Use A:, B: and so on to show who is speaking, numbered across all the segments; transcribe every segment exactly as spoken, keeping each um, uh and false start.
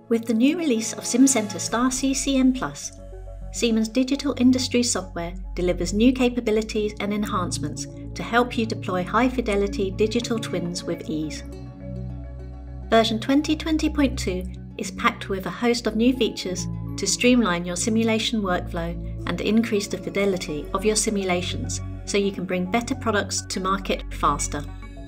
A: With the new release of Simcenter STAR-C C M plus, Siemens Digital Industries Software delivers new capabilities and enhancements to help you deploy high-fidelity digital twins with ease. Version twenty twenty point two is packed with a host of new features to streamline your simulation workflow and increase the fidelity of your simulations so you can bring better products to market faster.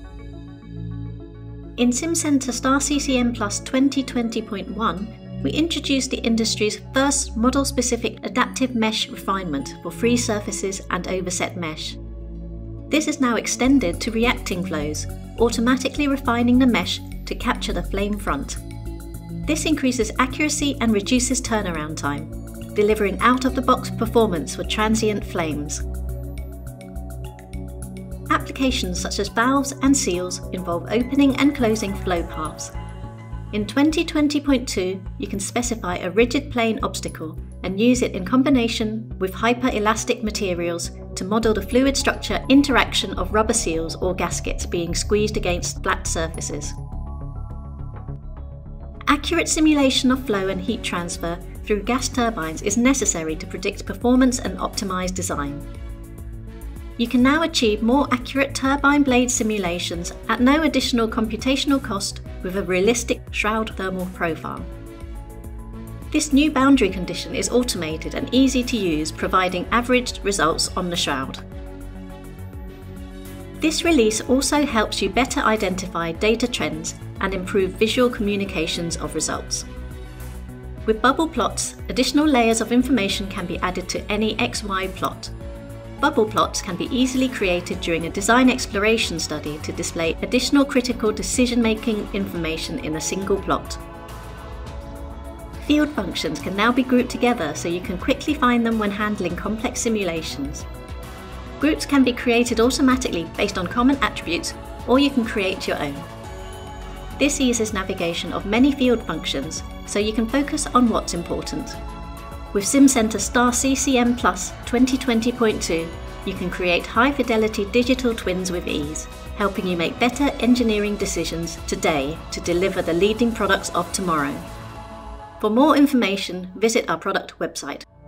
A: In Simcenter STAR-C C M plus twenty twenty point one, we introduced the industry's first model-specific adaptive mesh refinement for free surfaces and overset mesh. This is now extended to reacting flows, automatically refining the mesh to capture the flame front. This increases accuracy and reduces turnaround time, delivering out-of-the-box performance for transient flames. Applications such as valves and seals involve opening and closing flow paths. In twenty twenty point two, you can specify a rigid plane obstacle and use it in combination with hyper-elastic materials to model the fluid structure interaction of rubber seals or gaskets being squeezed against flat surfaces. Accurate simulation of flow and heat transfer through gas turbines is necessary to predict performance and optimize design. You can now achieve more accurate turbine blade simulations at no additional computational cost with a realistic shroud thermal profile. This new boundary condition is automated and easy to use, providing averaged results on the shroud. This release also helps you better identify data trends and improve visual communications of results. With bubble plots, additional layers of information can be added to any X Y plot. Bubble plots can be easily created during a design exploration study to display additional critical decision-making information in a single plot. Field functions can now be grouped together so you can quickly find them when handling complex simulations. Groups can be created automatically based on common attributes, or you can create your own. This eases navigation of many field functions so you can focus on what's important. With Simcenter STAR-C C M plus twenty twenty point two, you can create high-fidelity digital twins with ease, helping you make better engineering decisions today to deliver the leading products of tomorrow. For more information, visit our product website.